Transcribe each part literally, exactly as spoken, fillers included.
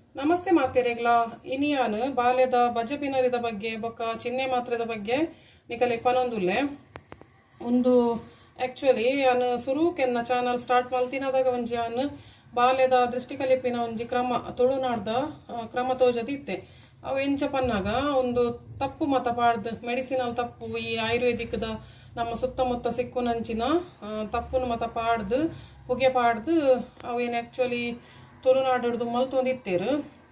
ನಮಸ್ತೆ ಮಾತೆರೆಗ್ಲ ಇನಿಯಾನು ಬಾಲ್ಯದ ಬಜೆ ಪಿನರಿದ ಬಗ್ಗೆ ಬೊಕ್ಕ ಚಿಹ್ನೆ ಮಾತ್ರದ ಬಗ್ಗೆ ನಿಕಲೆ ಪನೊಂದುಲ್ಲೆ ಒಂದು ಆಕ್ಚುಲಿ ಯಾನು ಸುರುಕೆನ್ನ ಚಾನಲ್ ಸ್ಟಾರ್ಟ್ ಮಲ್ತಿನದಾಗ ಒಂಜಿ ಯಾನು ಬಾಲ್ಯದ ದೃಷ್ಟಿಕಲಿಪಿನ ಒಂಜಿ ಕ್ರಮ ತುಳುನಾಡ್ದ ಕ್ರಮ ತೋಜದಿತ್ತೆ ಅವು ಎಂಚ ಪನ್ನಾಗ ಒಂದು ತಪ್ಪು ಮತ ಪಾಡ್ದು ಮೆಡಿಸಿನಲ್ ತಪ್ಪು ಈ ಆಯುರ್ವೇದಿಕ್ದ ನಮ್ಮ ಸುತ್ತಮುತ್ತ ಸಿಕ್ಕುನಂಚಿನ ತಪ್ಪುನ ಮತ ಪಾಡ್ದು ಪುಗೆ ಪಾಡ್ದು ಅವೇನು ಆಕ್ಚುಲಿ ತುಳುನಾಡು ಮಲ್ತೊಂದಿತ್ತೇರು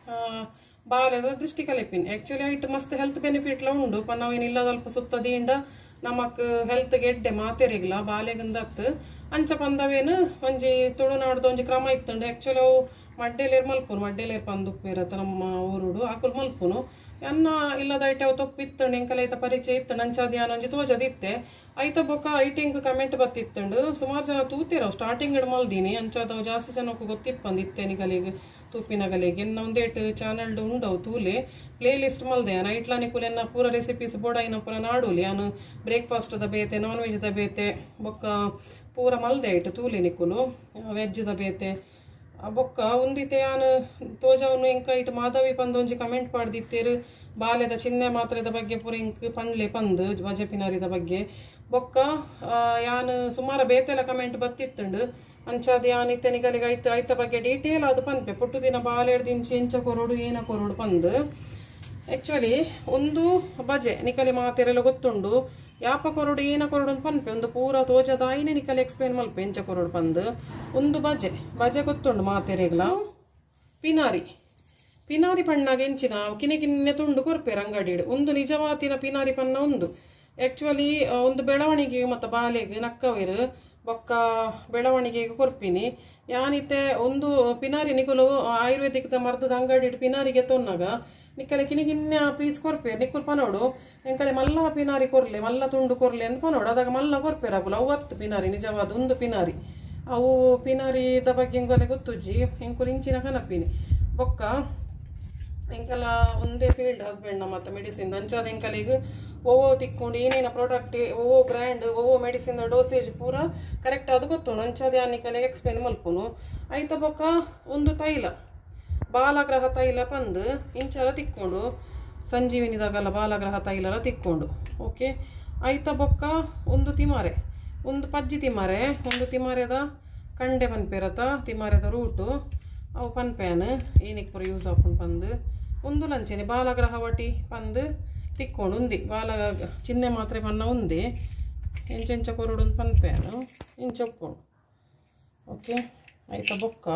ಬಾಲ್ಯದ ದೃಷ್ಟಿಕಲಿಪಿನ್ ಆಕ್ಚುಲಿ ಐಟ್ ಮಸ್ತ್ ಹೆಲ್ತ್ ಬೆನಿಫಿಟ್ಲ ಉಂಡು ಪನ್ ನಾವೇನಿಲ್ಲ ಸ್ವಲ್ಪ ಸುತ್ತದಿಂದ ನಮಕ್ ಹೆಲ್ತ್ ಗೆಡ್ಡೆ ಮಾತೆರಿಗ್ಲ ಬಾಲ್ಯಗಂದತ್ ಅಂಚ ಪಂದವೇನು ಒಂಜಿ ತುಳುನಾಡ್ದು ಒಂಜಿ ಕ್ರಮ ಇತ್ತಂಡು ಆಕ್ಚುಲಿ ಅವು ಮಡ್ಡೆಲೇರ್ ಮಲ್ಪುನು ಮಡ್ಡೆಲೇರ್ ಪಂದುಪ್ಪೇರತ್ತ ನಮ್ಮ ಊರುಡು ಆಕುಲ್ ಮಲ್ಪುನು ಅನ್ನ ಇಲ್ಲದ ಐಟೆ ಅವು ತಪ್ಪು ಇತ್ತಂಡು ಎಂಕಲ ಐತ ಪರಿಚಯ ಇತ್ತು ನಂಚಾದಿ ಅನ್ನೊಂಜಿ ತೋಜದಿತ್ತೆ ಐತ ಬೊಕ್ಕ ಐಟಿಂಗ್ ಕಮೆಂಟ್ ಬತ್ತಿತ್ತಂಡು ಸುಮಾರು ಜನ ತೂತಿರವು ಸ್ಟಾರ್ಟಿಂಗ್ ಇಡ್ ಮಲ್ದೀನಿ ಅಂಚಾದವು ಜಾಸ್ತಿ ಜನಕ್ಕೂ ಗೊತ್ತಿಪ್ಪಂದಿತ್ತೆ ನಿಗಲಿಗೆ ತೂಪಿನಗಲಿಗೆ ಎನ್ನ ಒಂದೇಟ್ ಚಾನಲ್ ಉಂಡವು ತೂಲೆ ಪ್ಲೇ ಲಿಸ್ಟ್ ಮಲ್ದೆ ನೈಟ್ಲ ನಿಕುಲ್ ಎನ್ನ ಪೂರ ರೆಸಿಪೀಸ್ ಬೋಡಾಯಿನ ಪೂರ ನಾಡುಲಿ ನಾನು ಬ್ರೇಕ್ಫಾಸ್ಟ್ ದ ಬೇತೆ ನಾನ್ ವೆಜ್ ದ ಬೇತೆ ಬೊಕ್ಕ ಪೂರ ಮಲ್ದೆ ಐಟು ತೂಲಿ ನಿಕುಲು ವೆಜ್ ದ ಬೇತೆ ಬೊಕ್ಕ ಉಂದಿತೆ ಯಾನು ತೋಜವನು ಎಂಕ ಇಟ್ಟು ಮಾಧವಿ ಪಂದು ಒಂಜಿ ಕಮೆಂಟ್ ಪಾಡ್ದಿತ್ತೇರು ಬಾಲ್ಯದ ಚಿಹ್ನೆ ಮಾತ್ರದ ಬಗ್ಗೆ ಪೂರ ಇಂಕ್ ಪಂಡ್ಲೆ ಪಂದು ಬಜೆ ಪಿನರಿದ ಬಗ್ಗೆ ಬೊಕ್ಕ ಯಾನು ಸುಮಾರು ಬೇತೆಲ್ಲ ಕಮೆಂಟ್ ಬತ್ತಿತ್ತಂಡು ಅಂಚಾದ ಯಾನ್ ಇತ್ತೆ ನಿಗಲಿಗೆ ಐತ ಐತ ಬಗ್ಗೆ ಡೀಟೇಲ್ ಅದು ಪನ್ಪೆ ಪುಟ್ಟು ದಿನ ಬಾಲೆಡ್ ದಿಂಚಿ ಎಂಚ ಕೊರೋಡು ಏನ ಕೊರೋಡು ಪಂದು ಆಕ್ಚುಲಿ ಒಂದು ಬಜೆ ನಿಕಲಿ ಮಾತೆರೆಲ್ಲ ಗೊತ್ತುಂಡು ಯಾಪ ಕೊರಡು ಏನ ಕೊರಡು ಪನ್ಪೆ ಒಂದು ಪೂರ ತೋಜದಾಯಿನೇ ನಿಕಲಿ ಎಕ್ಸ್ಪ್ಲೇನ್ ಮಲ್ಪೆ ಎಂಚ ಕೊರಡು ಪಂದು ಒಂದು ಬಜೆ ಬಜೆ ಗೊತ್ತುಂಡು ಮಾತೆರೆಗ್ಲ ಪಿನಾರಿ ಪಿನಾರಿ ಪಣ್ಣಾಗ ಎಂಚಿನ ಕಿನೆ ಕಿನ್ನೆ ತುಂಡು ಕೊರ್ಪೇರು ಅಂಗಡಿಡು ಒಂದು ನಿಜವಾತಿನ ಪಿನಾರಿ ಪನ್ನ ಒಂದು ಆಕ್ಚುಲಿ ಒಂದು ಬೆಳವಣಿಗೆಗೆ ಮತ್ತು ಬಾಲೆಗೆ ನಕ್ಕವೇರು ಬೊಕ್ಕ ಬೆಳವಣಿಗೆಗೆ ಕೊರ್ಪಿನಿ ಯಾನಿತ್ತೆ ಒಂದು ಪಿನಾರಿ ನಿಕುಲು ಆಯುರ್ವೇದಿಕ್ದ ಮರ್ದದ ಅಂಗಡಿ ಪಿನಾರಿಗೆ ತೊನ್ನಾಗ ನಿಕ್ಕಲೆ ಕಿನಿ ಕಿನ್ನೆ ಪೀಸ್ ಕೊರ್ಪೇರು ನಿಕ್ಕುಲ್ ಪನೋಡು ಎಂಕಲೆ ಮಲ್ಲ ಪಿನಾರಿ ಕೊರ್ಲೆ ಮಲ್ಲ ತುಂಡು ಕೊರ್ಲೆ ಅಂತ ಪನೋಡು ಅದಾಗ ಮಲ್ಲ ಕೊರ್ಪೇರು ಅವುಲು ಅವತ್ತು ಪಿನಾರಿ ನಿಜವಾದ ಒಂದು ಪಿನಾರಿ ಅವು ಪಿನಾರಿದ ಬಗ್ಗೆ ಎಂಗೊಲೆ ಗೊತ್ತುಜ್ಜಿ ಎಂಕುಲು ಇಂಚಿನ ಕನಪಿನಿ ಬೊಕ್ಕ ಎಂಕಲ ಒಂದೇ ಫೀಲ್ಡ್ ಹಸ್ಬೆಂಡ್ ಮತ್ತು ಮೆಡಿಸಿನ್ ಅಂಚಾದ ಎಂಕಲಿಗೆ ಓವೋ ತಿಕ್ಕೊಂಡು ಏನೇನು ಪ್ರಾಡಕ್ಟ್ ಓವೋ ಬ್ರ್ಯಾಂಡ್ ಓವೋ ಮೆಡಿಸಿನ್ ಡೋಸೇಜ್ ಪೂರ ಕರೆಕ್ಟ್ ಅದು ಗೊತ್ತುಂಡು ಅಂಚಾದ ಯಾನಿಕಲೆಗೆ ಎಕ್ಸ್ಪ್ಲೇನ್ ಮಲ್ಪುನು ಐತ ಬೊಕ್ಕ ಒಂದು ತೈಲ ಬಾಲಗ್ರಹ ತೈಲ ಪಂದು ಇಂಚೆಲ್ಲ ತಿಕ್ಕೊಂಡು ಸಂಜೀವಿನಿದಾಗಲ್ಲ ಬಾಲಗ್ರಹ ತೈಲ ಎಲ್ಲ ತಿಕ್ಕೊಂಡು ಓಕೆ ಐತ ಬೊಕ್ಕ ಒಂದು ತಿಮಾರೆ ಒಂದು ಪಜ್ಜಿ ತಿಮಾರೆ ಒಂದು ತಿಮಾರೆದ ಕಂಡೆ ಪನ್ಪೇರತ ತಿಮಾರೆದ ರೂಟು ಅವು ಪನ್ಪೇನು ಏನಕ್ಕೆ ಪೂರ ಯೂಸ್ ಹಾಕೊಂಡು ಪಂದು ಒಂದು ಲಂಚೆನೆ ಬಾಲಗ್ರಹ ಒಟಿ ಪಂದು ತಿಕ್ಕೊಂಡು ಉಂದಿ ಬಾಲ ಚಿಹ್ನೆ ಮಾತ್ರೆ ಪನ್ನ ಉಂದಿ ಎಂಚೆಂಚ ಕೊರಡು ಒಂದು ಪನ್ಪೇನು ಇಂಚೊಕ್ಕೊಂಡು ಓಕೆ ಆಯ್ತಾ ಬೊಕ್ಕ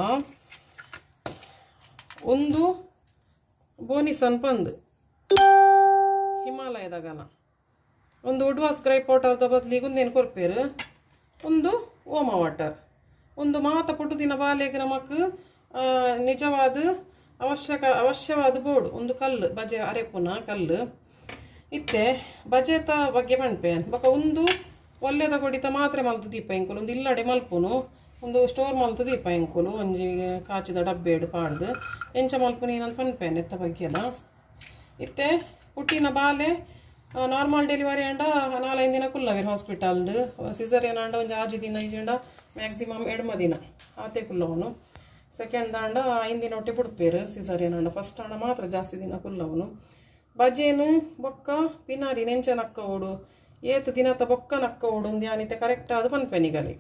ಒಂದು ಬೋನಿಸನ್ ಪಂದು ಹಿಮಾಲಯದಾಗನ ಒಂದು ಉಡ್ವಾಸ್ ಗ್ರೈ ಪೌಡರ್ದ ಬದಲಿಗೆ ಒಂದೇನು ಕೊರ್ಪೇರು ಒಂದು ಓಮ ವಾಟರ್ ಒಂದು ಮಾತ ಪುಟ್ಟು ದಿನ ಬಾಲೆಗೆ ನಮಕ್ ನಿಜವಾದ ಅವಶ್ಯಕ ಅವಶ್ಯವಾದ ಬೋರ್ಡು ಒಂದು ಕಲ್ಲು ಬಜೆ ಅರೆಪುನ ಕಲ್ಲು ಇತ್ತೆ ಬಜೆತ ಬಗ್ಗೆ ಪನ್ಪೇನ್ ಬೊಕ್ಕ ಒಂದು ಒಳ್ಳೆದ ಕೊಡಿತ ಮಾತ್ರೆ ಮಲ್ತು ದೀಪ ಎಂಕುಲು ಒಂದು ಇಲ್ಲಡೆ ಮಲ್ಪುನು ಒಂದು ಸ್ಟೋರ್ ಮಲ್ತು ದೀಪ ಎಂಕುಲು ಒಂಜಿ ಕಾಚಿದ ಡಬ್ಬೇಡು ಪಾಡ್ದು ಎಂಚ ಮಲ್ಪುನಿ ನಾನು ಪನ್ಪೇನ್ ಎತ್ತ ಬಗ್ಗೆ ಎಲ್ಲ ಇತ್ತೆ ಪುಟ್ಟಿನ ಬಾಲೆ ನಾರ್ಮಲ್ ಡೆಲಿವರಿ ಅಂಡ ನಾಲ್ಕೈದು ದಿನ ಕುಲ್ಲವೇರು ಹಾಸ್ಪಿಟಲ್ದು ಸಿಸರಿಯನ್ ಅಂಡ ಒಂದು ಆಜು ದಿನ ಈಜಂಡ ಮ್ಯಾಕ್ಸಿಮಮ್ ಎಡ್ಮ ದಿನ ಆತೆ ಕುಲ್ಲವನು ಸೆಕೆಂಡ್ ದಾಂಡ ಐದು ದಿನ ಒಟ್ಟೆ ಬಿಡ್ಪೇರು ಸಿಸರಿಯನ್ ಅಂಡ ಫಸ್ಟ್ ಅಂಡ ಮಾತ್ರ ಜಾಸ್ತಿ ದಿನ ಕುಲ್ಲವನು ಬಜೇನು ಬೊಕ್ಕ ಪಿನಾರಿ ನೆಂಚ ನಕ್ಕ ಓಡು ಏತ್ ದಿನತ ಬೊಕ್ಕ ನಕ್ಕ ಓಡು ಒಂದು ಯಾನಿತೆ ಕರೆಕ್ಟ್ ಆದ ಪನ್ಪೆನಿಗಲಿ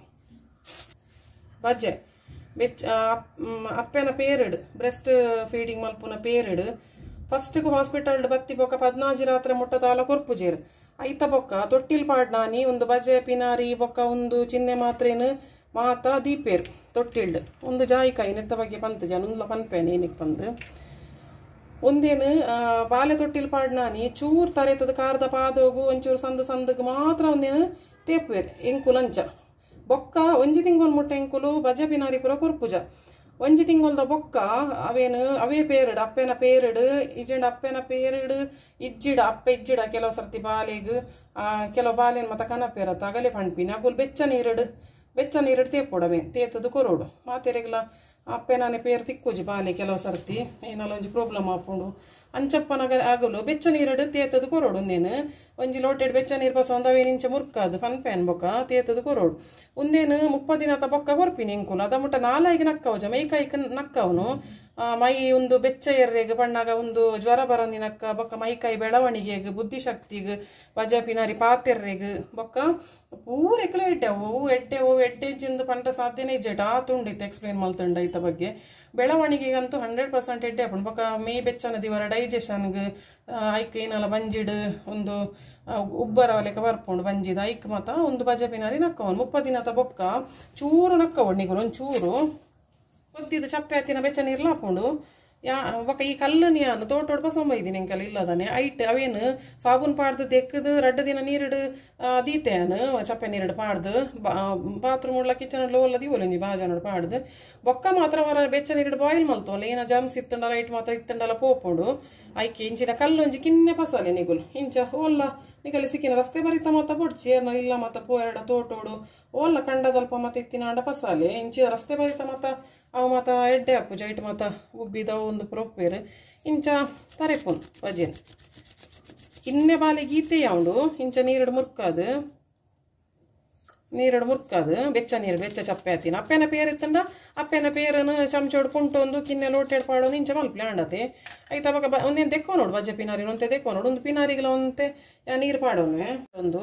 ಬಜೆ ಬೆಚ್ಚ ಅಪ್ಪೆನ ಪೇರಿಡ್ ಬ್ರೆಸ್ಟ್ ಫೀಡಿಂಗ್ ಮಲ್ಪುನ ಪೇರಿಡ್ ಫಸ್ಟ್ಗೆ ಹಾಸ್ಪಿಟಲ್ ಬತ್ತಿ ಬೊಕ್ಕ ಪದ್ನಾಜಿ ರಾತ್ರಿ ಮುಟ್ಟತಾಲ ಕೊರ್ಪುಜೇರು ಐತ ಬೊಕ್ಕ ತೊಟ್ಟಿಲ್ ಪಾಡ್ನಾನಿ ಒಂದು ಬಜೆ ಪಿನಾರಿ ಬೊಕ್ಕ ಒಂದು ಚಿಹ್ನೆ ಮಾತ್ರೇನು ಮಾತ ದೀಪೇರು ತೊಟ್ಟಿಲ್ಡ್ ಒಂದು ಜಾಯಿಕಾಯಿ ನೆತ್ತ ಬಗ್ಗೆ ಪಂತು ಜನ ಒಂದ್ಲ ಪನ್ಪೇನೆ ಏನಕ್ಕೆ ಬಂದು ಒಂದೇನು ಬಾಲೆ ತೊಟ್ಟಿಲ್ ಪಾಡ್ನಾನಿ ಚೂರು ತರೆತದ ಕಾರದ ಪಾದೋಗು ಒಂಚೂರು ಸಂದ ಸಂದಗ್ ಮಾತ್ರ ಒಂದೇನು ತೇಪುವೇರು ಎಂಕುಲಂಚ ಬೊಕ್ಕ ಒಂಜಿ ತಿಂಗಳು ಮುಟ್ಟ ಎಂಕುಲು ಬಜೆ ಪಿನಾರಿ ಪುರ ಕೊರ್ಪುಜ ಒಂಜಿ ತಿಂಗಳದ ಬೊಕ್ಕ ಅವೇನು ಅವೇ ಪೇರಿಡ್ ಅಪ್ಪೆನ ಪೇರಿಡ್ ಇಜಂಡ ಅಪ್ಪೆನ ಪೇರಿಡ್ ಇಜ್ಜಿಡ ಅಪ್ಪ ಇಜ್ಜಿಡ ಕೆಲವು ಸರ್ತಿ ಬಾಲೆಗ್ ಕೆಲವು ಬಾಲೆನ್ ಮತ್ತ ಕನಪೇರತ್ತ ಅಗಲೆ ಪಣ್ಪಿನ ಅಗುಲ್ ಬೆಚ್ಚ ನೀರಿಡ್ ಬೆಚ್ಚ ನೀರಿಡ್ ತೇಪೊಡವೆ ತೇತದು ಕೊರೋಡು ಮಾತೆರೆಗ್ಲ ಅಪ್ಪೆ ನಾನೇ ಪೇರು ತಿಕ್ಕುಜಿ ಬಾಲೆ ಕೆಲವು ಸರ್ತಿ ಏನಲ್ಲ ಒಂಜಿ ಪ್ರಾಬ್ಲಮ್ ಆಪುಂಡು ಅಂಚಪ್ಪನಗ ಆಗಲು ಬೆಚ್ಚ ನೀರಡು ತೇತದು ಕೊರೋಡು ಒಂದೇನು ಒಂಜಿ ಲೋಟೆಡ್ ಬೆಚ್ಚ ನೀರು ಪಸ ಒಂದವೇನು ಇಂಚ ಮುರ್ಕಾದು ಪನ್ಪೇನ್ ಬೊಕ್ಕ ತೇತದು ಕೊರೋಡು ಒಂದೇನು ಮುಪ್ಪ ದಿನ ತ ಬೊಕ್ಕ ಕೊರ್ಪಿನಿ ಎಂಕುಲು ಅದ ಮುಟ್ಟ ನಾಲಾಯಿಗೆ ನಕ್ಕವು ಜ ಮೈಕಾಯಿಗೆ ನಕ್ಕವನು ಮೈ ಒಂದು ಬೆಚ್ಚ ಎರ್ರೆಗ್ ಬಣ್ಣಾಗ ಒಂದು ಜ್ವರ ಬರನಿನಕ್ಕ ಬೊಕ್ಕ ಮೈಕೈ ಬೆಳವಣಿಗೆಗ್ ಬುದ್ಧಿಶಕ್ತಿಗ್ ಬಜೆ ಪಿನಾರಿ ಪಾತೆರ್ರೆಗ್ ಬೊಕ್ಕ ಪೂರ ಎಕ್ಲ ಎಡ್ಡೆವು ಅವು ಎಡ್ಡೆವು ಎಡ್ಡೆಜಿಂದ ಪಂಡ ಸಾಧ್ಯನೇ ಇಜ್ಜೆಟ್ ಆ ತುಂಡಿತ್ತು ಎಕ್ಸ್ಪ್ಲೇನ್ ಮಲ್ತಂಡ ಈತ ಬಗ್ಗೆ ಬೆಳವಣಿಗೆಗಂತೂ ಹಂಡ್ರೆಡ್ ಪರ್ಸೆಂಟ್ ಎಡ್ಡೆ ಹಾಕೊಂಡು ಬೊಕ್ಕ ಮೇ ಬೆಚ್ಚನ ದಿವರ ಡೈಜೆಷನ್ಗ್ ಐಕ್ ಏನಲ್ಲ ಬಂಜಿಡ್ ಒಂದು ಉಬ್ಬರ ಲೆಕ್ಕ ಬರ್ಪುಂಡು ಬಂಜಿದ ಐಕ್ ಮತ ಒಂದು ಬಜೆ ಪಿನಾರಿ ನಕ್ಕವನ್ ಮುಪ್ಪ ದಿನದ ಬೊಕ್ಕ ಚೂರು ನಕ್ಕವಡ್ ನಿಗುಲು ಒಂಚೂರು ಗೊತ್ತಿದ್ದು ಚಪ್ಪೆ ಹತ್ತಿನ ಬೆಚ್ಚ ನೀರು ಲಾಪುಂಡು ಯಾ ಬೊಕ್ಕ ಈ ಕಲ್ಲನಿ ಅನ್ನು ತೋಟೋಡ್ ಬಸಂಬೈದಿನಿ ಎಂಕಲ್ ಇಲ್ಲದಾನೆ ಐಟ್ ಅವೇನು ಸಾಬೂನ್ ಪಾಡ್ದು ತೆಕ್ಕದು ರಡ್ಡ ದಿನ ನೀರಿಡು ದೀತೆ ಅನು ಚಪ್ಪೆ ನೀರಿಡು ಪಾಡ್ದು ಬಾತ್ರೂಮ್ ಉಳ್ಳ ಕಿಚನ್ ಲೋಲ್ಲ ದಿವೊಲಂಜಿ ಬಾಜನೋಡು ಪಾಡ್ದು ಬೊಕ್ಕ ಮಾತ್ರ ವರ ಬೆಚ್ಚ ನೀರಿಡು ಬಾಯ್ಲ್ ಮಲ್ತೋಲ್ಲ ಏನ ಜಮ್ಸ್ ಇತ್ತಂಡಲ್ಲ ಐಟ್ ಮಾತ್ರ ಇತ್ತಂಡಲ್ಲ ಪೋಪುಂಡು ಐಕೆ ಇಂಚಿನ ಕಲ್ಲೊಂಜಿ ಕಿನ್ನೆ ಪಸಾಲೆ ನಿಗುಲು ಇಂಚ ಓಲ್ಲ ನಿಗಲಿ ಸಿಕ್ಕಿನ ರಸ್ತೆ ಬರಿತ ಮತ್ತ ಬೊಡ್ಚಿ ಏನ ಇಲ್ಲ ಮತ್ತ ಪೋಯಡ ತೋಟೋಡು ಓಲ್ಲ ಕಂಡ ಸ್ವಲ್ಪ ಮತ್ತೆ ಇತ್ತಿನ ಅಂಡ ಪಸಾಲೆ ಇಂಚಿ ರಸ್ತೆ ಬರಿತ ಮತ್ತ ಅವು ಮತ ಎಡ್ಡೆ ಅಪ್ಪು ಜೈಟ್ ಮತ ಉಬ್ಬಿದ ಒಂದು ಪ್ರೊಪ್ಪೇರು ಇಂಚ ತರೆಪುನ್ ಬಜೆನ್ ಕಿನ್ನೆ ಬಾಲೆ ಗೀತೆ ಯಾವುದು ಇಂಚ ನೀರಡು ಮುರ್ಕಾದು ನೀರಡು ಮುರ್ಕಾದು ಬೆಚ್ಚ ನೀರು ಬೆಚ್ಚ ಚಪ್ಪೆ ಹತ್ತಿನ ಅಪ್ಪೆನ ಪೇರ್ ಇತ್ತಂಡ ಅಪ್ಪೆನ ಪೇರನ್ನು ಚಮಚೋಡು ಕುಂಟೊಂದು ಕಿನ್ನೆ ಲೋಟೆಡ್ ಪಾಡೋದು ಇಂಚ ಮಲ್ಪಲೆ ಅಂಡತೆ ಐತ ಬಕ ಒಂದೇನು ತೆಕ್ಕೋ ನೋಡು ಬಜ್ಜೆ ಪಿನಾರಿ ಒಂತೆ ತೆಕ್ಕೋ ನೋಡು ಒಂದು ಪಿನಾರಿಗಳ ಒಂತೆ ನೀರು ಪಾಡೋನು ಒಂದು